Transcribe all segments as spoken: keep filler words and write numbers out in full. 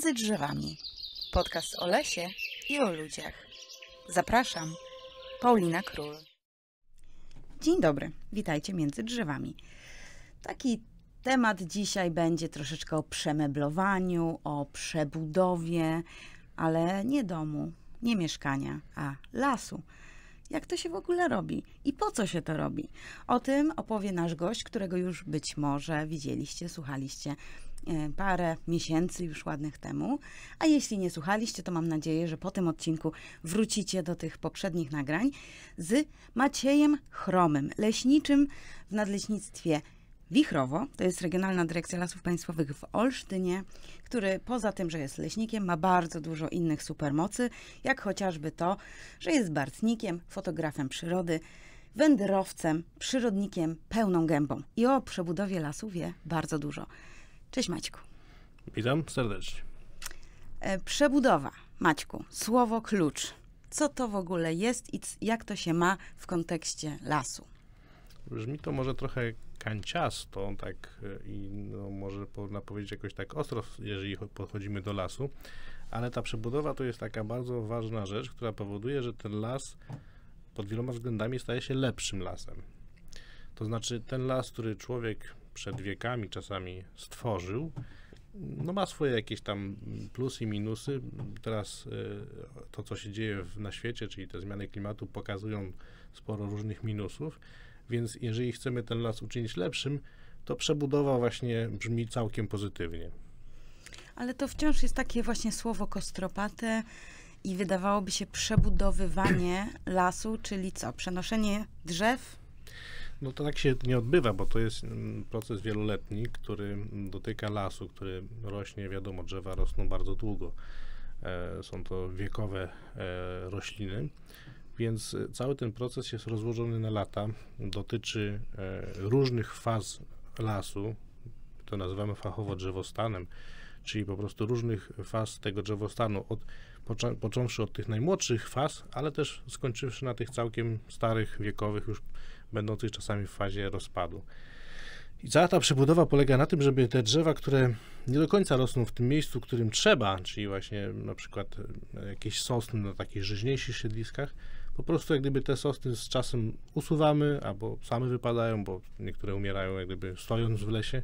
Między drzewami. Podcast o lesie i o ludziach. Zapraszam, Paulina Król. Dzień dobry, witajcie między drzewami. Taki temat dzisiaj będzie troszeczkę o przemeblowaniu, o przebudowie, ale nie domu, nie mieszkania, a lasu. Jak to się w ogóle robi i po co się to robi? O tym opowie nasz gość, którego już być może widzieliście, słuchaliście parę miesięcy już ładnych temu. A jeśli nie słuchaliście, to mam nadzieję, że po tym odcinku wrócicie do tych poprzednich nagrań z Maciejem Chromym, leśniczym w Nadleśnictwie Wichrowo, to jest Regionalna Dyrekcja Lasów Państwowych w Olsztynie, który poza tym, że jest leśnikiem, ma bardzo dużo innych supermocy, jak chociażby to, że jest bartnikiem, fotografem przyrody, wędrowcem, przyrodnikiem pełną gębą i o przebudowie lasu wie bardzo dużo. Cześć Maćku. Witam serdecznie. E, przebudowa. Maćku, słowo klucz. Co to w ogóle jest i jak to się ma w kontekście lasu? Brzmi to może trochę kanciasto, tak, i no, może można powiedzieć jakoś tak ostro, jeżeli podchodzimy do lasu, ale ta przebudowa to jest taka bardzo ważna rzecz, która powoduje, że ten las pod wieloma względami staje się lepszym lasem. To znaczy ten las, który człowiek przed wiekami czasami stworzył, no ma swoje jakieś tam plusy i minusy. Teraz y, to, co się dzieje w, na świecie, czyli te zmiany klimatu, pokazują sporo różnych minusów, więc jeżeli chcemy ten las uczynić lepszym, to przebudowa właśnie brzmi całkiem pozytywnie. Ale to wciąż jest takie właśnie słowo kostropate i wydawałoby się przebudowywanie lasu, czyli co? Przenoszenie drzew? No to tak się nie odbywa, bo to jest proces wieloletni, który dotyka lasu, który rośnie, wiadomo, drzewa rosną bardzo długo. E, są to wiekowe e, rośliny, więc cały ten proces jest rozłożony na lata, dotyczy e, różnych faz lasu, to nazywamy fachowo drzewostanem, czyli po prostu różnych faz tego drzewostanu, od, począ, począwszy od tych najmłodszych faz, ale też skończywszy na tych całkiem starych, wiekowych, już będących czasami w fazie rozpadu. I cała ta przebudowa polega na tym, żeby te drzewa, które nie do końca rosną w tym miejscu, w którym trzeba, czyli właśnie na przykład jakieś sosny na takich żyźniejszych siedliskach, po prostu jak gdyby te sosny z czasem usuwamy, albo same wypadają, bo niektóre umierają jak gdyby stojąc w lesie,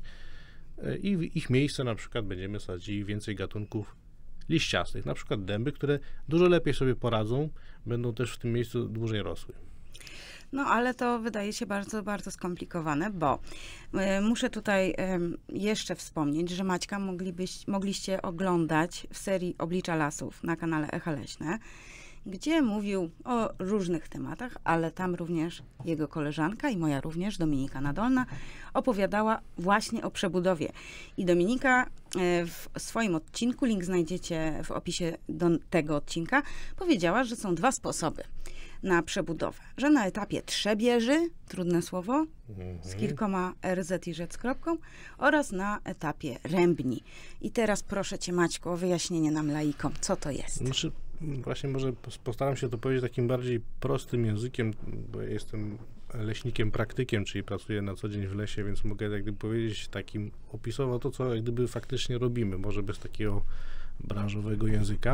i w ich miejsce na przykład będziemy sadzili więcej gatunków liściastych, na przykład dęby, które dużo lepiej sobie poradzą, będą też w tym miejscu dłużej rosły. No ale to wydaje się bardzo, bardzo skomplikowane, bo y, muszę tutaj y, jeszcze wspomnieć, że Maćka moglibyś, mogliście oglądać w serii Oblicza Lasów na kanale Echa Leśne, gdzie mówił o różnych tematach, ale tam również jego koleżanka i moja również, Dominika Nadolna, opowiadała właśnie o przebudowie. I Dominika w swoim odcinku, link znajdziecie w opisie do tego odcinka, powiedziała, że są dwa sposoby na przebudowę. Że na etapie trzebieży, trudne słowo, z kilkoma rz i rzec kropką, oraz na etapie rębni. I teraz proszę cię, Maćku, o wyjaśnienie nam laikom, co to jest. Znaczy, właśnie może postaram się to powiedzieć takim bardziej prostym językiem, bo jestem leśnikiem praktykiem, czyli pracuję na co dzień w lesie, więc mogę jak gdyby powiedzieć takim opisowo to, co jak gdyby faktycznie robimy, może bez takiego branżowego języka.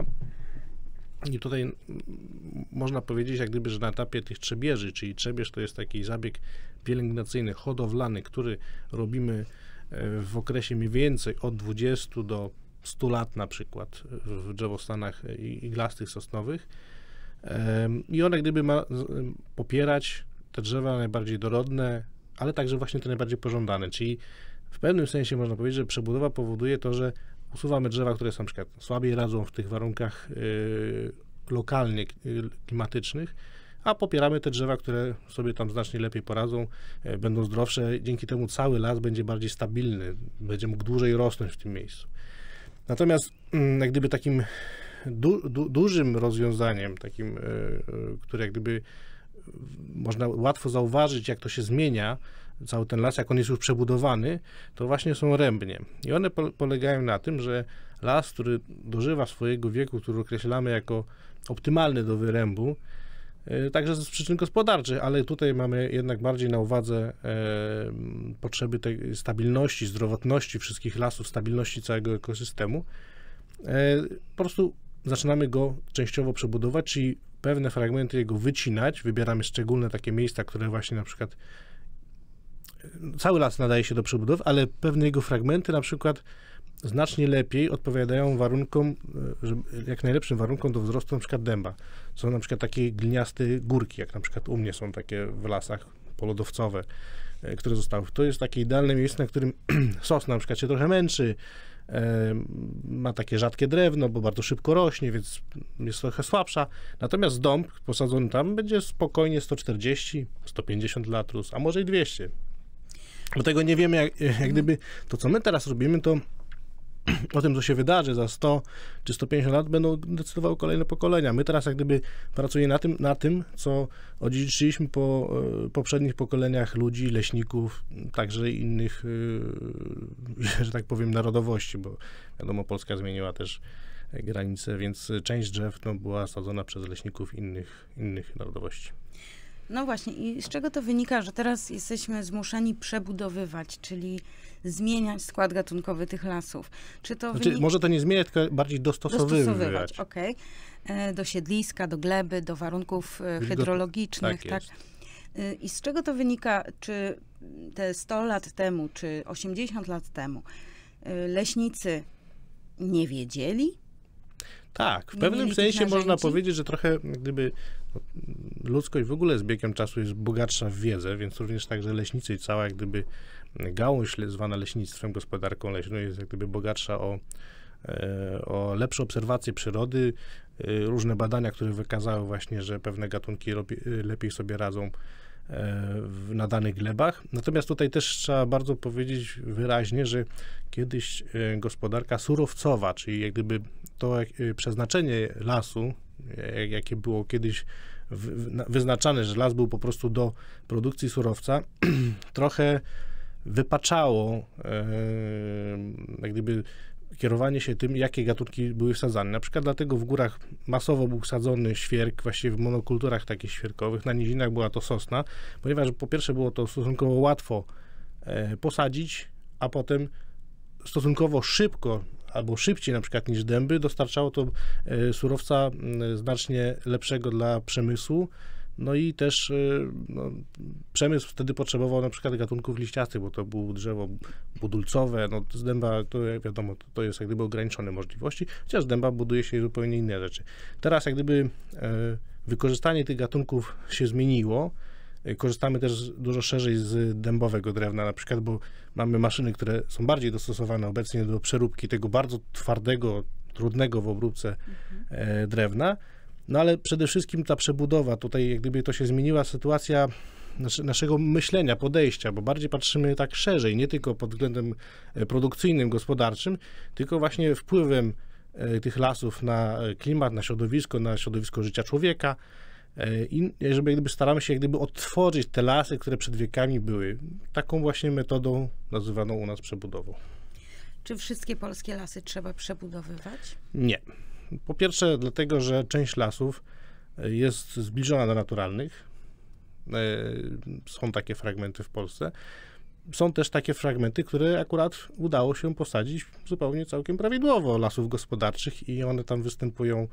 I tutaj można powiedzieć jak gdyby, że na etapie tych trzebieży, czyli trzebież to jest taki zabieg pielęgnacyjny, hodowlany, który robimy w okresie mniej więcej od dwudziestu do stu lat na przykład w drzewostanach iglastych, sosnowych. I on jak gdyby ma popierać te drzewa najbardziej dorodne, ale także właśnie te najbardziej pożądane, czyli w pewnym sensie można powiedzieć, że przebudowa powoduje to, że usuwamy drzewa, które są na przykład słabiej radzą w tych warunkach y, lokalnie klimatycznych, a popieramy te drzewa, które sobie tam znacznie lepiej poradzą, y, będą zdrowsze, dzięki temu cały las będzie bardziej stabilny, będzie mógł dłużej rosnąć w tym miejscu. Natomiast y, jak gdyby takim du, du, dużym rozwiązaniem, takim, y, y, które jak gdyby można łatwo zauważyć, jak to się zmienia, cały ten las, jak on jest już przebudowany, to właśnie są rębnie. I one po, polegają na tym, że las, który dożywa swojego wieku, który określamy jako optymalny do wyrębu, e, także z przyczyn gospodarczych, ale tutaj mamy jednak bardziej na uwadze e, potrzeby tej stabilności, zdrowotności wszystkich lasów, stabilności całego ekosystemu, po prostu zaczynamy go częściowo przebudować, czyli pewne fragmenty jego wycinać, wybieramy szczególne takie miejsca, które właśnie na przykład cały las nadaje się do przebudowy, ale pewne jego fragmenty na przykład znacznie lepiej odpowiadają warunkom, jak najlepszym warunkom do wzrostu na przykład dęba. Są na przykład takie gliniaste górki, jak na przykład u mnie są takie w lasach polodowcowe, które zostały. To jest takie idealne miejsce, na którym sosna na przykład się trochę męczy, ma takie rzadkie drewno, bo bardzo szybko rośnie, więc jest trochę słabsza. Natomiast dąb posadzony tam będzie spokojnie sto czterdzieści, sto pięćdziesiąt lat, a może i dwieście. Bo tego nie wiemy, jak, jak gdyby to, co my teraz robimy, to o tym, co się wydarzy za sto czy sto pięćdziesiąt lat, będą decydowały kolejne pokolenia. My teraz jak gdyby pracujemy na tym, na tym co odziedziczyliśmy po e, poprzednich pokoleniach ludzi, leśników, także innych, e, że tak powiem, narodowości, bo wiadomo, Polska zmieniła też granice, więc część drzew no, była sadzona przez leśników innych, innych narodowości. No właśnie, i z czego to wynika, że teraz jesteśmy zmuszeni przebudowywać, czyli zmieniać skład gatunkowy tych lasów? Czy to znaczy, wynika... Może to nie zmieniać, tylko bardziej dostosowywać. Dostosowywać, okej. Okay. Do siedliska, do gleby, do warunków hydrologicznych, tak? tak? I z czego to wynika, czy te sto lat temu, czy osiemdziesiąt lat temu leśnicy nie wiedzieli? Tak, w pewnym sensie można powiedzieć, że trochę gdyby no, ludzkość w ogóle z biegiem czasu jest bogatsza w wiedzę, więc również także leśnicy i cała jak gdyby gałąź zwana leśnictwem, gospodarką leśną jest jak gdyby bogatsza o, o lepsze obserwacje przyrody, różne badania, które wykazały właśnie, że pewne gatunki lepiej sobie radzą w nadanych glebach. Natomiast tutaj też trzeba bardzo powiedzieć wyraźnie, że kiedyś gospodarka surowcowa, czyli jak gdyby to przeznaczenie lasu, jakie było kiedyś wyznaczane, że las był po prostu do produkcji surowca, trochę wypaczało jak gdyby kierowanie się tym, jakie gatunki były wsadzane. Na przykład dlatego w górach masowo był sadzony świerk, właściwie w monokulturach takich świerkowych, na nizinach była to sosna, ponieważ po pierwsze było to stosunkowo łatwo e, posadzić, a potem stosunkowo szybko, albo szybciej na przykład niż dęby, dostarczało to e, surowca e, znacznie lepszego dla przemysłu. No i też no, przemysł wtedy potrzebował na przykład gatunków liściastych, bo to było drzewo budulcowe, no z dęba to jak wiadomo, to, to jest jak gdyby ograniczone możliwości, chociaż z dęba buduje się zupełnie inne rzeczy. Teraz jak gdyby e, wykorzystanie tych gatunków się zmieniło, e, korzystamy też dużo szerzej z dębowego drewna na przykład, bo mamy maszyny, które są bardziej dostosowane obecnie do przeróbki tego bardzo twardego, trudnego w obróbce e, drewna. No ale przede wszystkim ta przebudowa, tutaj jak gdyby to się zmieniła sytuacja naszego myślenia, podejścia, bo bardziej patrzymy tak szerzej, nie tylko pod względem produkcyjnym, gospodarczym, tylko właśnie wpływem tych lasów na klimat, na środowisko, na środowisko życia człowieka i żeby jak gdyby staramy się jak gdyby odtworzyć te lasy, które przed wiekami były. Taką właśnie metodą nazywaną u nas przebudową. Czy wszystkie polskie lasy trzeba przebudowywać? Nie. Po pierwsze dlatego, że część lasów jest zbliżona do naturalnych. Są takie fragmenty w Polsce. Są też takie fragmenty, które akurat udało się posadzić zupełnie całkiem prawidłowo, lasów gospodarczych i one tam występują,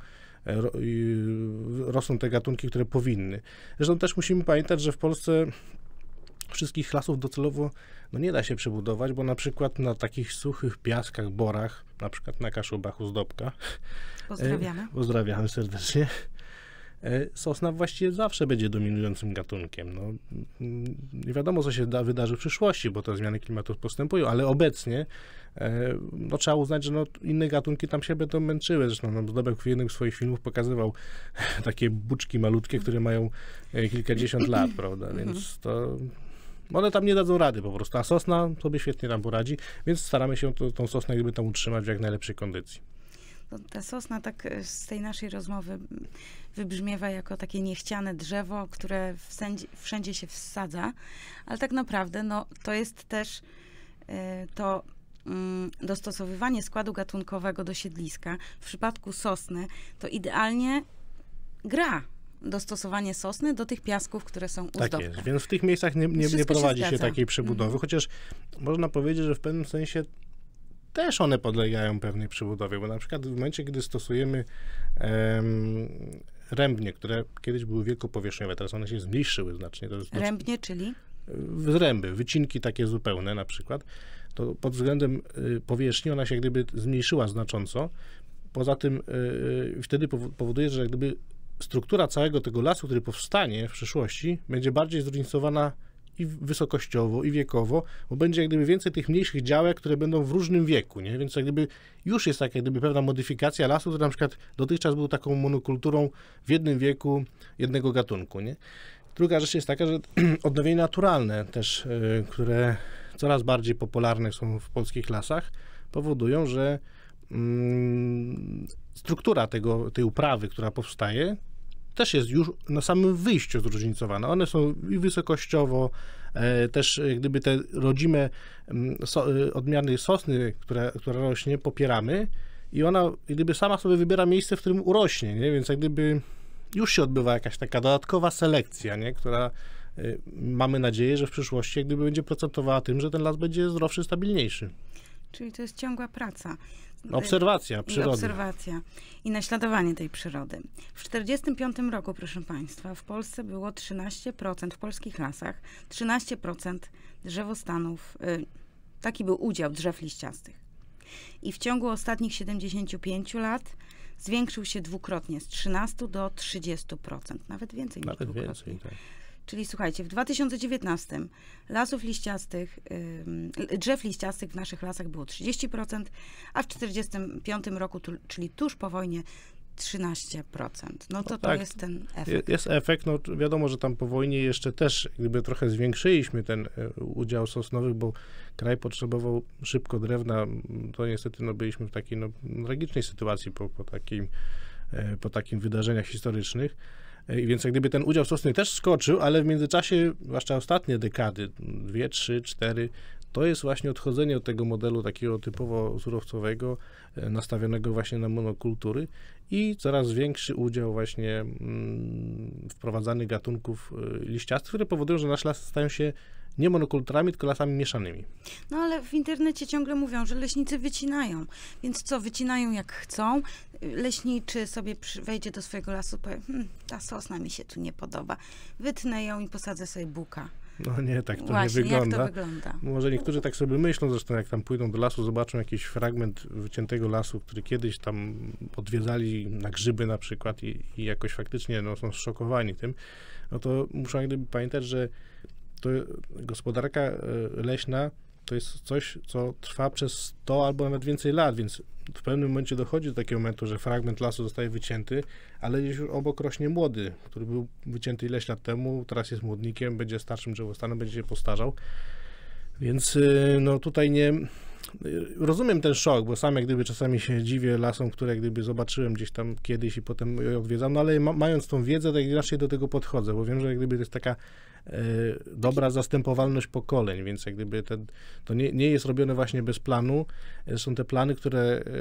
rosną te gatunki, które powinny. Zresztą też musimy pamiętać, że w Polsce wszystkich lasów docelowo no nie da się przebudować, bo na przykład na takich suchych piaskach, borach, na przykład na Kaszubach u Zdobka. Pozdrawiamy. E, pozdrawiamy serdecznie. E, sosna właściwie zawsze będzie dominującym gatunkiem. No, nie wiadomo, co się da, wydarzy w przyszłości, bo te zmiany klimatu postępują, ale obecnie e, no, trzeba uznać, że no, inne gatunki tam się będą męczyły. Zresztą no, Zdobek w jednym z swoich filmów pokazywał takie buczki malutkie, które mają kilkadziesiąt lat, prawda, więc to... One tam nie dadzą rady po prostu, a sosna sobie świetnie tam poradzi, więc staramy się to, tą sosnę jakby tam utrzymać w jak najlepszej kondycji. No, ta sosna tak z tej naszej rozmowy wybrzmiewa jako takie niechciane drzewo, które wszędzie, wszędzie się wsadza, ale tak naprawdę no, to jest też y, to y, dostosowywanie składu gatunkowego do siedliska. W przypadku sosny to idealnie gra. Dostosowanie sosny do tych piasków, które są u Tak Zdobka. jest, więc w tych miejscach nie, nie, nie prowadzi się, się takiej przebudowy, mhm. chociaż można powiedzieć, że w pewnym sensie też one podlegają pewnej przebudowie, bo na przykład w momencie, gdy stosujemy em, rębnie, które kiedyś były wielkopowierzchniowe, teraz one się zmniejszyły znacznie. To jest Rębnie, czyli? Zręby, wycinki takie zupełne na przykład, to pod względem y, powierzchni ona się jak gdyby zmniejszyła znacząco. Poza tym y, wtedy powoduje, że jak gdyby struktura całego tego lasu, który powstanie w przyszłości, będzie bardziej zróżnicowana i wysokościowo, i wiekowo, bo będzie jak gdyby więcej tych mniejszych działek, które będą w różnym wieku, nie? Więc jak gdyby już jest tak jak gdyby pewna modyfikacja lasu, który na przykład dotychczas był taką monokulturą w jednym wieku jednego gatunku, nie? Druga rzecz jest taka, że odnowienia naturalne też, y, które coraz bardziej popularne są w polskich lasach, powodują, że mm, struktura tego, tej uprawy, która powstaje, też jest już na samym wyjściu zróżnicowana. One są i wysokościowo, e, też jak gdyby te rodzime so, odmiany sosny, która, która rośnie, popieramy i ona jak gdyby sama sobie wybiera miejsce, w którym urośnie, nie? Więc jak gdyby już się odbywa jakaś taka dodatkowa selekcja, nie? Która y, mamy nadzieję, że w przyszłości jak gdyby będzie procentowała tym, że ten las będzie zdrowszy, stabilniejszy. Czyli to jest ciągła praca. Obserwacja przyrody. I obserwacja i naśladowanie tej przyrody. W tysiąc dziewięćset czterdziestym piątym roku, proszę Państwa, w Polsce było trzynaście procent, w polskich lasach, trzynaście procent drzewostanów, y, taki był udział drzew liściastych. I w ciągu ostatnich siedemdziesięciu pięciu lat zwiększył się dwukrotnie, z trzynastu do trzydziestu procent, nawet więcej niż Nawet dwukrotnie. więcej, tak. Czyli słuchajcie, w dwa tysiące dziewiętnastym lasów liściastych, yy, drzew liściastych w naszych lasach było trzydzieści procent, a w czterdziestym piątym roku, tu, czyli tuż po wojnie, trzynaście procent. No to No to tak, jest ten efekt. Jest efekt, no wiadomo, że tam po wojnie jeszcze też gdyby trochę zwiększyliśmy ten udział sosnowy, bo kraj potrzebował szybko drewna. To niestety no, byliśmy w takiej no, tragicznej sytuacji po, po, takim, po takim wydarzeniach historycznych. I więc jak gdyby ten udział sosny też skoczył, ale w międzyczasie, zwłaszcza ostatnie dekady, dwie, trzy, cztery, to jest właśnie odchodzenie od tego modelu takiego typowo surowcowego, nastawionego właśnie na monokultury i coraz większy udział właśnie mm, wprowadzanych gatunków liściastych, które powodują, że nasze lasy stają się nie monokulturami, tylko lasami mieszanymi. No ale w internecie ciągle mówią, że leśnicy wycinają. Więc co, wycinają jak chcą. Leśniczy sobie przy, wejdzie do swojego lasu, powie, hm, ta sosna mi się tu nie podoba. Wytnę ją i posadzę sobie buka. No nie, tak to Właśnie, nie wygląda. jak to wygląda? Może niektórzy tak sobie myślą, zresztą jak tam pójdą do lasu, zobaczą jakiś fragment wyciętego lasu, który kiedyś tam odwiedzali na grzyby na przykład i, i jakoś faktycznie no, są zszokowani tym, no to muszą jak gdyby pamiętać, że to gospodarka leśna to jest coś, co trwa przez sto albo nawet więcej lat, więc w pewnym momencie dochodzi do takiego momentu, że fragment lasu zostaje wycięty, ale gdzieś obok rośnie młody, który był wycięty ileś lat temu, teraz jest młodnikiem, będzie starszym drzewostanem, będzie się postarzał. Więc no tutaj nie... Rozumiem ten szok, bo sam jak gdyby czasami się dziwię lasom, które jak gdyby zobaczyłem gdzieś tam kiedyś i potem je odwiedzam, no ale ma, mając tą wiedzę, to inaczej do tego podchodzę, bo wiem, że jak gdyby to jest taka e, dobra zastępowalność pokoleń, więc jak gdyby ten, to nie, nie jest robione właśnie bez planu. Zresztą te plany, które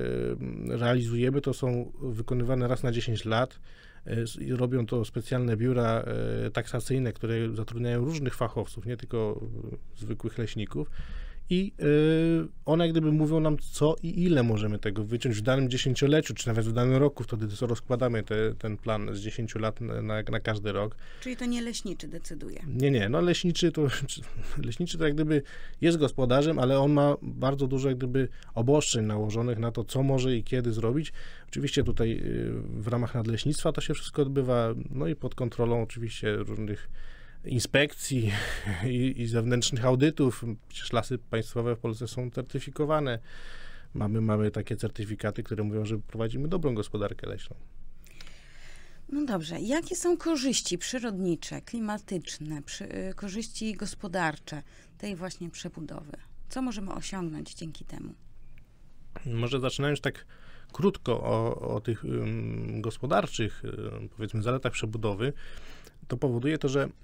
e, realizujemy, to są wykonywane raz na dziesięć lat. I robią to specjalne biura e, taksacyjne, które zatrudniają różnych fachowców, nie tylko zwykłych leśników. I y, one jak gdyby mówią nam, co i ile możemy tego wyciąć w danym dziesięcioleciu, czy nawet w danym roku. Wtedy rozkładamy te, ten plan z dziesięciu lat na, na każdy rok. Czyli to nie leśniczy decyduje. Nie, nie. No leśniczy to, leśniczy to jak gdyby jest gospodarzem, ale on ma bardzo dużo jak gdyby obostrzeń nałożonych na to, co może i kiedy zrobić. Oczywiście tutaj y, w ramach nadleśnictwa to się wszystko odbywa, no i pod kontrolą oczywiście różnych inspekcji i, i zewnętrznych audytów. Przecież lasy państwowe w Polsce są certyfikowane. Mamy, mamy takie certyfikaty, które mówią, że prowadzimy dobrą gospodarkę leśną. No dobrze. Jakie są korzyści przyrodnicze, klimatyczne, przy, y, korzyści gospodarcze tej właśnie przebudowy? Co możemy osiągnąć dzięki temu? Może zaczynając tak krótko o, o tych um, gospodarczych, um, powiedzmy, zaletach przebudowy, to powoduje to, że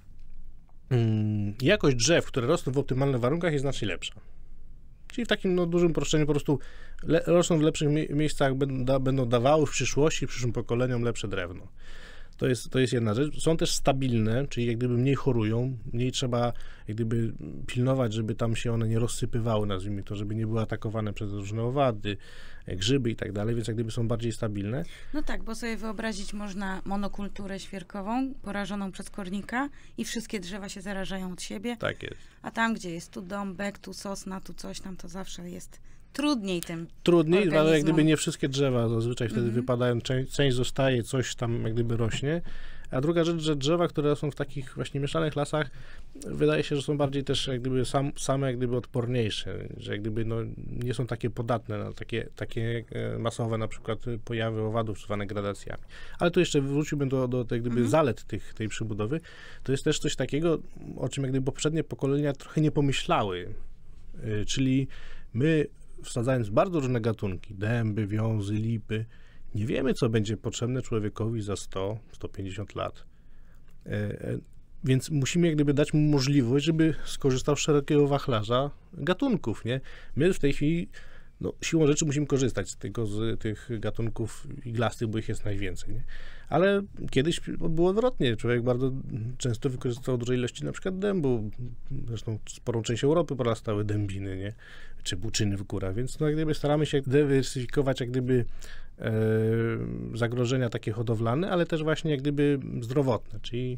jakość drzew, które rosną w optymalnych warunkach, jest znacznie lepsza. Czyli w takim no, dużym uproszczeniu po prostu le, rosną w lepszych mie- miejscach, będą, da, będą dawały w przyszłości, przyszłym pokoleniom lepsze drewno. To jest, to jest jedna rzecz. Są też stabilne, czyli jak gdyby mniej chorują, mniej trzeba jak gdyby pilnować, żeby tam się one nie rozsypywały, nazwijmy to, żeby nie były atakowane przez różne owady, grzyby i tak dalej, więc jak gdyby są bardziej stabilne. No tak, bo sobie wyobrazić można monokulturę świerkową porażoną przez kornika i wszystkie drzewa się zarażają od siebie. Tak jest. A tam, gdzie jest tu dąbek, tu sosna, tu coś tam, to zawsze jest trudniej tym Trudniej, organizmom. ale jak gdyby nie wszystkie drzewa zazwyczaj wtedy Mhm. wypadają, część, część zostaje, coś tam jak gdyby rośnie. A druga rzecz, że drzewa, które są w takich właśnie mieszanych lasach, wydaje się, że są bardziej też jak gdyby sam, same jak gdyby odporniejsze, że jak gdyby no, nie są takie podatne na takie, takie masowe na przykład pojawy owadów zwane gradacjami. Ale tu jeszcze wróciłbym do, do jak gdyby Mhm. zalet tych, tej przybudowy. To jest też coś takiego, o czym jak gdyby poprzednie pokolenia trochę nie pomyślały. Yy, czyli my wsadzając bardzo różne gatunki, dęby, wiązy, lipy, nie wiemy, co będzie potrzebne człowiekowi za sto, sto pięćdziesiąt lat. E, e, więc musimy jak gdyby dać mu możliwość, żeby skorzystał z szerokiego wachlarza gatunków, nie? My w tej chwili, no, siłą rzeczy musimy korzystać z tego, z tych gatunków iglastych, bo ich jest najwięcej, nie? Ale kiedyś było odwrotnie. Człowiek bardzo często wykorzystywał duże ilości na przykład dębu. Zresztą sporą część Europy porastały dębiny, nie? Czy buczyny w górach, więc no, jak gdyby staramy się dywersyfikować jak gdyby e, zagrożenia takie hodowlane, ale też właśnie jak gdyby zdrowotne, czyli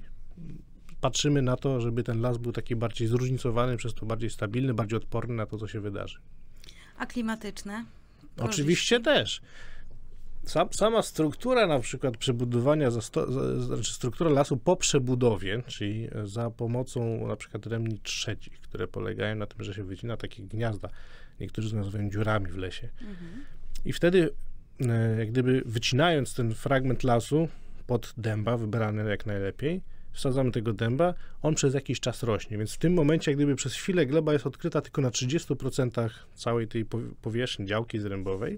patrzymy na to, żeby ten las był taki bardziej zróżnicowany, przez to bardziej stabilny, bardziej odporny na to, co się wydarzy. A klimatyczne? Oczywiście też. Sam, sama struktura na przykład przebudowania, za sto, za, znaczy struktura lasu po przebudowie, czyli za pomocą na przykład remni trzecich, które polegają na tym, że się wycina takie gniazda, niektórzy to nazywają dziurami w lesie. Mhm. I wtedy e, jak gdyby wycinając ten fragment lasu pod dęba, wybrany jak najlepiej, wsadzamy tego dęba, on przez jakiś czas rośnie, więc w tym momencie jak gdyby przez chwilę gleba jest odkryta tylko na trzydziestu procentach całej tej powierzchni działki zrębowej.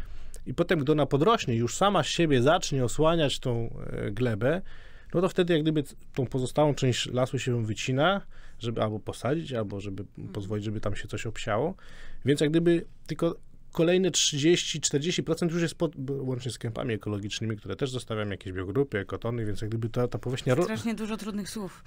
I potem, gdy ona podrośnie, już sama z siebie zacznie osłaniać tą e, glebę, no to wtedy jak gdyby tą pozostałą część lasu się wycina, żeby albo posadzić, albo żeby hmm. pozwolić, żeby tam się coś obsiało. Więc jak gdyby tylko kolejne trzydzieści do czterdziestu procent już jest pod, łącznie z kępami ekologicznymi, które też zostawiam jakieś biogrupy, ekotony, więc jak gdyby ta, ta powierzchnia... Strasznie dużo trudnych słów.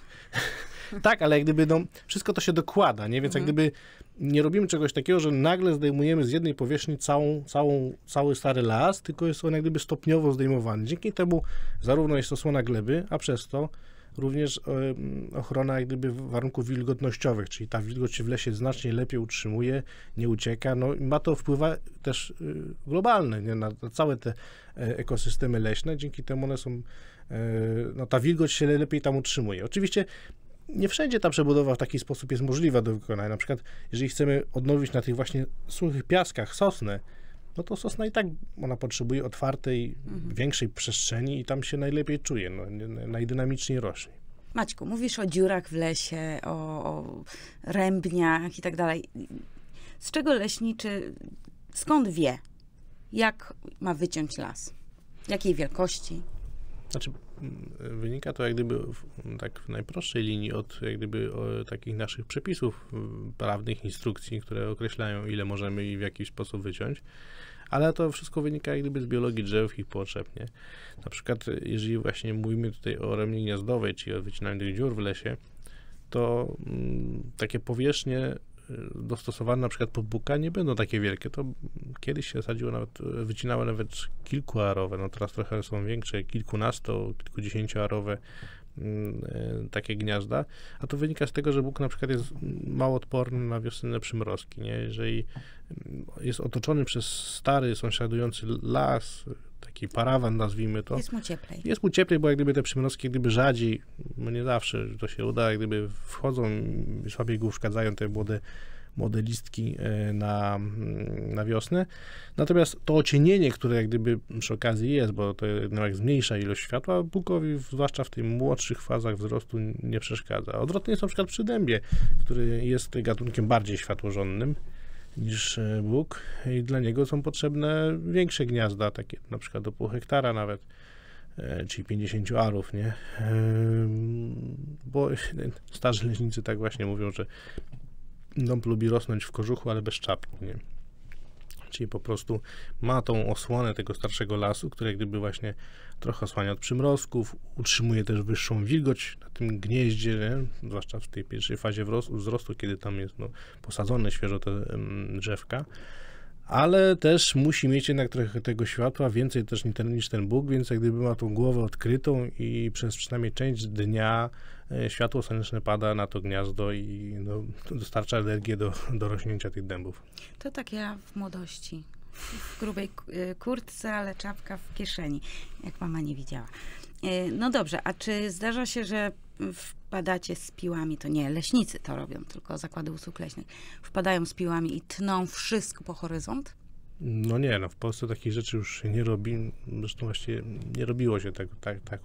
Tak, ale jak gdyby no, wszystko to się dokłada, nie? Więc mhm. jak gdyby nie robimy czegoś takiego, że nagle zdejmujemy z jednej powierzchni całą, całą, cały stary las, tylko jest on jak gdyby stopniowo zdejmowany. Dzięki temu zarówno jest osłona gleby, a przez to również y, ochrona jak gdyby warunków wilgotnościowych, czyli ta wilgoć się w lesie znacznie lepiej utrzymuje, nie ucieka, no i ma to wpływ też y, globalny, nie? Na, na całe te y, ekosystemy leśne, dzięki temu one są, y, no ta wilgoć się lepiej tam utrzymuje. Oczywiście nie wszędzie ta przebudowa w taki sposób jest możliwa do wykonania. Na przykład, jeżeli chcemy odnowić na tych właśnie suchych piaskach sosnę, no to sosna i tak ona potrzebuje otwartej, mhm. większej przestrzeni i tam się najlepiej czuje, no, najdynamiczniej rośnie. Maćku, mówisz o dziurach w lesie, o, o rębniach i tak dalej. Z czego leśniczy, skąd wie, jak ma wyciąć las? Jakiej wielkości? Znaczy, wynika to jak gdyby w, tak w najprostszej linii od jak gdyby o, takich naszych przepisów prawnych, instrukcji, które określają, ile możemy i w jaki sposób wyciąć, ale to wszystko wynika jak gdyby z biologii drzew i ich potrzeb, nie? Na przykład, jeżeli właśnie mówimy tutaj o remni gniazdowej, czyli o wycinaniu tych dziur w lesie, to mm, takie powierzchnie dostosowane na przykład pod buka nie będą takie wielkie. To kiedyś się sadziło nawet, wycinało nawet kilkuarowe, no teraz trochę są większe, kilkunasto, kilkudziesięcioarowe mm, takie gniazda, a to wynika z tego, że buk na przykład jest mało odporny na wiosenne przymrozki, nie? Jeżeli jest otoczony przez stary, sąsiadujący las, taki parawan nazwijmy to. Jest mu cieplej. Jest mu cieplej, bo jak gdyby te przymrozki jak gdyby rzadziej, no nie zawsze to się uda, jak gdyby wchodzą, słabiej go uszkadzają te młode, młode listki na, na wiosnę. Natomiast to ocienienie, które jak gdyby przy okazji jest, bo to jednak zmniejsza ilość światła, bukowi, zwłaszcza w tych młodszych fazach wzrostu, nie przeszkadza. Odwrotnie jest na przykład przy dębie, który jest gatunkiem bardziej światłożonnym niż buk i dla niego są potrzebne większe gniazda, takie na przykład do pół hektara nawet, czyli pięćdziesiąt arów, nie? Bo starzy leśnicy tak właśnie mówią, że dąb lubi rosnąć w kożuchu, ale bez czapki, nie? czyli po prostu ma tą osłonę tego starszego lasu, który jak gdyby właśnie trochę osłania od przymrozków, utrzymuje też wyższą wilgoć na tym gnieździe, nie? Zwłaszcza w tej pierwszej fazie wzrostu, kiedy tam jest no, posadzone świeżo te um, drzewka. Ale też musi mieć jednak trochę tego światła, więcej też niż ten, niż ten Bóg, więc jak gdyby ma tą głowę odkrytą i przez przynajmniej część dnia e, światło słoneczne pada na to gniazdo i no, dostarcza energię do, do rośnięcia tych dębów. To tak ja w młodości. W grubej kurtce, ale czapka w kieszeni, jak mama nie widziała. E, no dobrze, a czy zdarza się, że wpadacie z piłami, to nie leśnicy to robią, tylko zakłady usług leśnych, wpadają z piłami i tną wszystko po horyzont? No nie, no w Polsce takich rzeczy już się nie robi, zresztą właściwie nie robiło się tak, tak, tak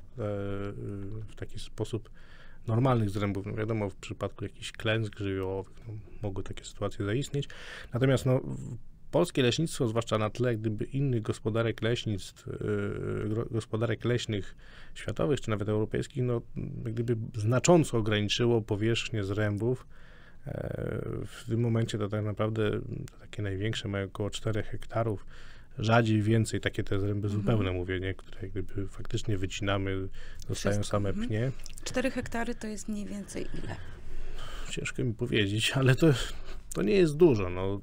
w taki sposób normalnych zrębów. No wiadomo, w przypadku jakichś klęsk żywiołowych no, mogły takie sytuacje zaistnieć, natomiast no polskie leśnictwo, zwłaszcza na tle gdyby innych gospodarek leśnictw, yy, gospodarek leśnych światowych, czy nawet europejskich, no gdyby znacząco ograniczyło powierzchnię zrębów. Yy, w tym momencie to tak naprawdę to takie największe mają około czterech hektarów, rzadziej więcej, takie te zręby mhm. zupełne mówię, nie? Które jak gdyby faktycznie wycinamy, zostają Wszystko. same mhm. pnie. cztery hektary to jest mniej więcej ile? Ciężko mi powiedzieć, ale to, to nie jest dużo, no.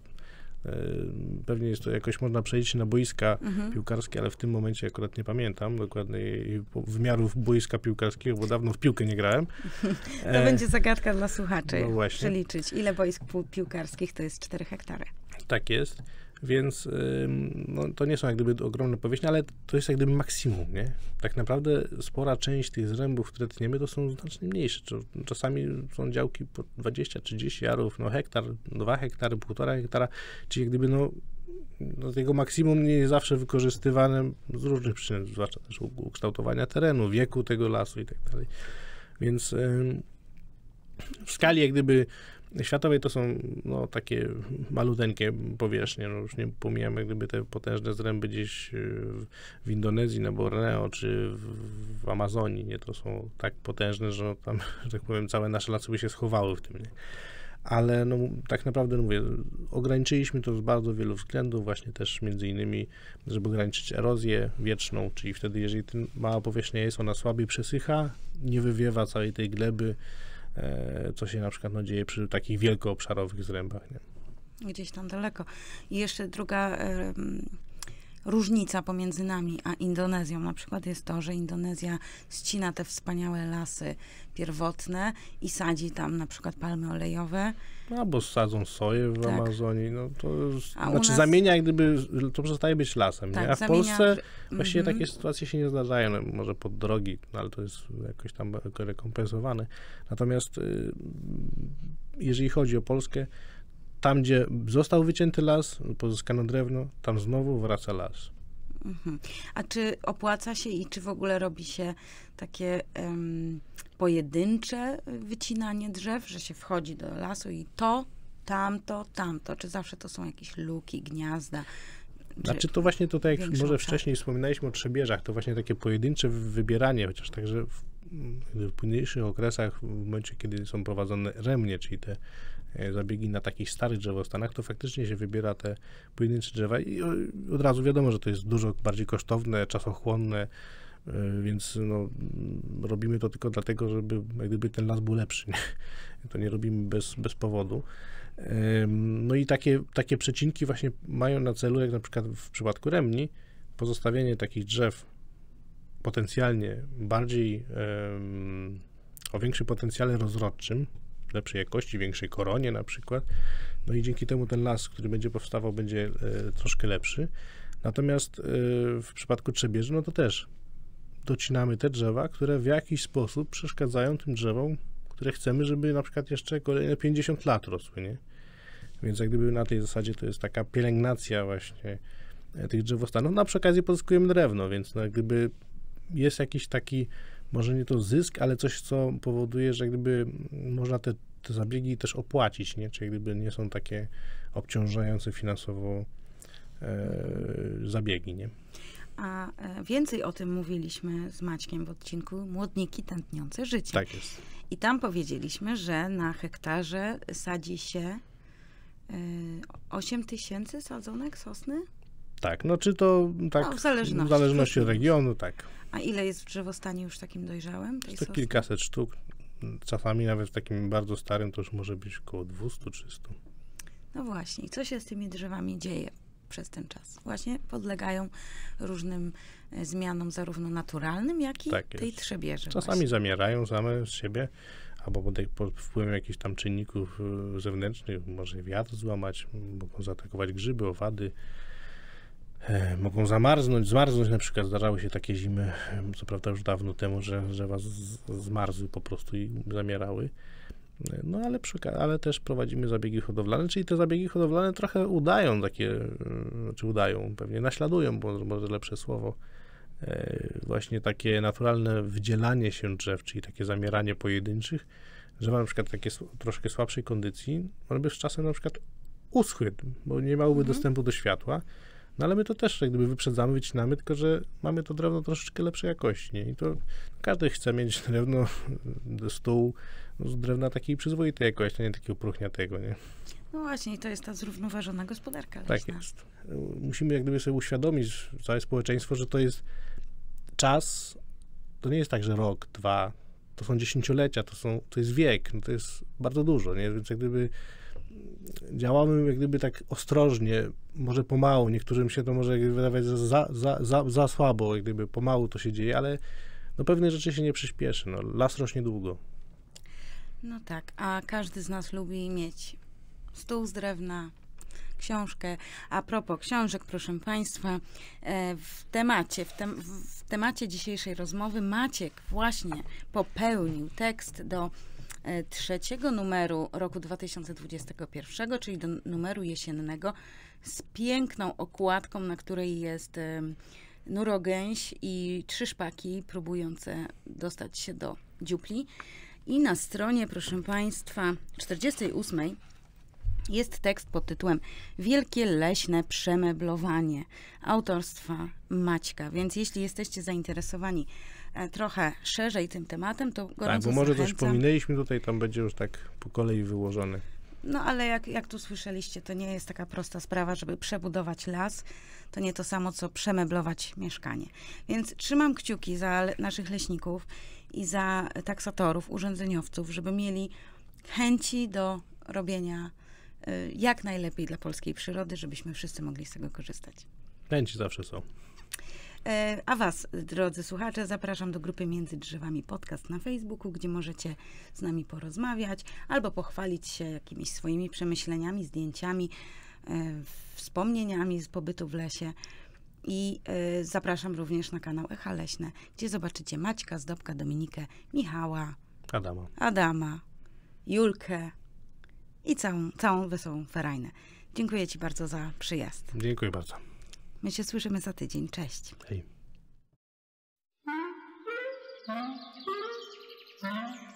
Pewnie jest to jakoś, można przejść na boiska mhm. piłkarskie, ale w tym momencie akurat nie pamiętam dokładnej wymiarów boiska piłkarskiego, bo dawno w piłkę nie grałem. To e... będzie zagadka dla słuchaczy. No właśnie. Przeliczyć, ile boisk piłkarskich to jest cztery hektary. Tak jest, więc no, to nie są jak gdyby ogromne powierzchnie, ale to jest jak gdyby maksimum, nie? Tak naprawdę spora część tych zrębów, które tniemy, to są znacznie mniejsze. Czasami są działki po dwadzieścia trzydzieści jarów, no hektar, dwa hektary, półtora hektara, czyli jak gdyby no, no tego maksimum nie jest zawsze wykorzystywane z różnych przyczyn, zwłaszcza też ukształtowania terenu, wieku tego lasu i tak dalej. Więc ym, w skali jak gdyby światowej to są no, takie maluteńkie powierzchnie, no, już nie pomijamy gdyby te potężne zręby gdzieś w Indonezji, na Borneo, czy w, w Amazonii, nie, to są tak potężne, że tam, że tak powiem, całe nasze lasy by się schowały w tym, nie. Ale no, tak naprawdę, no mówię, ograniczyliśmy to z bardzo wielu względów, właśnie też między innymi, żeby ograniczyć erozję wieczną, czyli wtedy, jeżeli ta mała powierzchnia jest, ona słabiej przesycha, nie wywiewa całej tej gleby, co się na przykład no, dzieje przy takich wielkoobszarowych zrębach. Nie? Gdzieś tam daleko. I jeszcze druga um, różnica pomiędzy nami a Indonezją na przykład jest to, że Indonezja ścina te wspaniałe lasy pierwotne i sadzi tam na przykład palmy olejowe. Albo sadzą soję w tak. Amazonii. No to jest, a znaczy nas... zamienia jak gdyby, to przestaje być lasem. Tak, nie? A w zamienia... Polsce właściwie mm-hmm. takie sytuacje się nie zdarzają. No, może pod drogi, no, ale to jest jakoś tam rekompensowane. Natomiast y, jeżeli chodzi o Polskę, tam, gdzie został wycięty las, pozyskano drewno, tam znowu wraca las. Mhm. A czy opłaca się i czy w ogóle robi się takie um, pojedyncze wycinanie drzew, że się wchodzi do lasu i to, tamto, tamto? Czy zawsze to są jakieś luki, gniazda? Znaczy to właśnie to tak jak może obszar? wcześniej wspominaliśmy o trzebieżach, to właśnie takie pojedyncze wybieranie, chociaż także w, w późniejszych okresach, w momencie, kiedy są prowadzone remnie, czyli te zabiegi na takich starych drzewostanach, to faktycznie się wybiera te pojedyncze drzewa i od razu wiadomo, że to jest dużo bardziej kosztowne, czasochłonne, więc no, robimy to tylko dlatego, żeby jak gdyby ten las był lepszy. Nie? To nie robimy bez, bez powodu. No i takie, takie przecinki właśnie mają na celu, jak na przykład w przypadku remni, pozostawienie takich drzew potencjalnie bardziej um, o większym potencjale rozrodczym, lepszej jakości, większej koronie na przykład. No i dzięki temu ten las, który będzie powstawał, będzie e, troszkę lepszy. Natomiast e, w przypadku trzebieży, no to też docinamy te drzewa, które w jakiś sposób przeszkadzają tym drzewom, które chcemy, żeby na przykład jeszcze kolejne pięćdziesiąt lat rosły, nie? Więc jak gdyby na tej zasadzie to jest taka pielęgnacja właśnie tych drzewostanów. No a przy okazji pozyskujemy drewno, więc no jak gdyby jest jakiś taki, może nie to zysk, ale coś, co powoduje, że jak gdyby można te, te zabiegi też opłacić, nie? Czyli gdyby nie są takie obciążające finansowo e, zabiegi, nie? A więcej o tym mówiliśmy z Maćkiem w odcinku Młodniki tętniące życie. Tak jest. I tam powiedzieliśmy, że na hektarze sadzi się osiem tysięcy sadzonek sosny? Tak, no czy to tak No, w zależności. w zależności od regionu, tak. A ile jest w drzewostanie już takim dojrzałym tej To sosny? kilkaset sztuk. Czasami nawet w takim bardzo starym to już może być około dwieście trzysta. No właśnie. I co się z tymi drzewami dzieje przez ten czas? Właśnie podlegają różnym e, zmianom zarówno naturalnym, jak i Tak tej jest. trzebieży. Czasami właśnie. zamierają same z siebie, albo pod, pod wpływem jakichś tam czynników y, zewnętrznych, może wiatr złamać, mogą zaatakować grzyby, owady, e, mogą zamarznąć, zmarznąć. Na przykład zdarzały się takie zimy, e, co prawda już dawno temu, że drzewa z- zmarzły po prostu i zamierały. E, No ale, przy, oka- ale też prowadzimy zabiegi hodowlane, czyli te zabiegi hodowlane trochę udają takie, y, czy udają, pewnie naśladują, bo może lepsze słowo, e, właśnie takie naturalne wydzielanie się drzew, czyli takie zamieranie pojedynczych. Drzewa na przykład takie s- troszkę słabszej kondycji, one by z czasem na przykład uschły, bo nie miałyby Mhm. dostępu do światła. No ale my to też jak gdyby wyprzedzamy, wycinamy, tylko że mamy to drewno troszeczkę lepszej jakości, nie? I to każdy chce mieć drewno, do stół, no, z drewna takiej przyzwoitej jakości, a nie takiego próchniatego, nie? No właśnie, i to jest ta zrównoważona gospodarka Tak leśna. jest. Musimy jak gdyby sobie uświadomić, całe społeczeństwo, że to jest czas, to nie jest tak, że rok, dwa, to są dziesięciolecia, to, są, to jest wiek, no to jest bardzo dużo, nie? Więc jak gdyby działamy jak gdyby tak ostrożnie, może pomału, niektórym się to może jak gdyby wydawać za, za, za, za słabo, jak gdyby pomału to się dzieje, ale no pewne rzeczy się nie przyspieszy, no las rośnie długo. No tak, a każdy z nas lubi mieć stół z drewna, książkę. A propos książek, proszę Państwa, e, w temacie, w, tem, w temacie dzisiejszej rozmowy Maciek właśnie popełnił tekst do e, trzeciego numeru roku dwa tysiące dwudziestego pierwszego, czyli do numeru jesiennego, z piękną okładką, na której jest e, nurogęś i trzy szpaki próbujące dostać się do dziupli. I na stronie, proszę Państwa, czterdziestej ósmej jest tekst pod tytułem Wielkie leśne przemeblowanie autorstwa Maćka. Więc jeśli jesteście zainteresowani e, trochę szerzej tym tematem, to gorąco Tak, bo może coś zachęcam. pominęliśmy tutaj, tam będzie już tak po kolei wyłożone. No ale jak, jak tu słyszeliście, to nie jest taka prosta sprawa, żeby przebudować las. To nie to samo, co przemeblować mieszkanie. Więc trzymam kciuki za le- naszych leśników i za taksatorów, urządzeniowców, żeby mieli chęci do robienia y, jak najlepiej dla polskiej przyrody, żebyśmy wszyscy mogli z tego korzystać. Chęci zawsze są. E, A Was, drodzy słuchacze, zapraszam do grupy Między Drzewami Podcast na Facebooku, gdzie możecie z nami porozmawiać albo pochwalić się jakimiś swoimi przemyśleniami, zdjęciami, e, wspomnieniami z pobytu w lesie. I e, zapraszam również na kanał Echa Leśne, gdzie zobaczycie Maćka, Zdobka, Dominikę, Michała, Adama. Adama, Julkę i całą, całą wesołą ferajnę. Dziękuję Ci bardzo za przyjazd. Dziękuję bardzo. My się słyszymy za tydzień. Cześć. Hej. Thank you.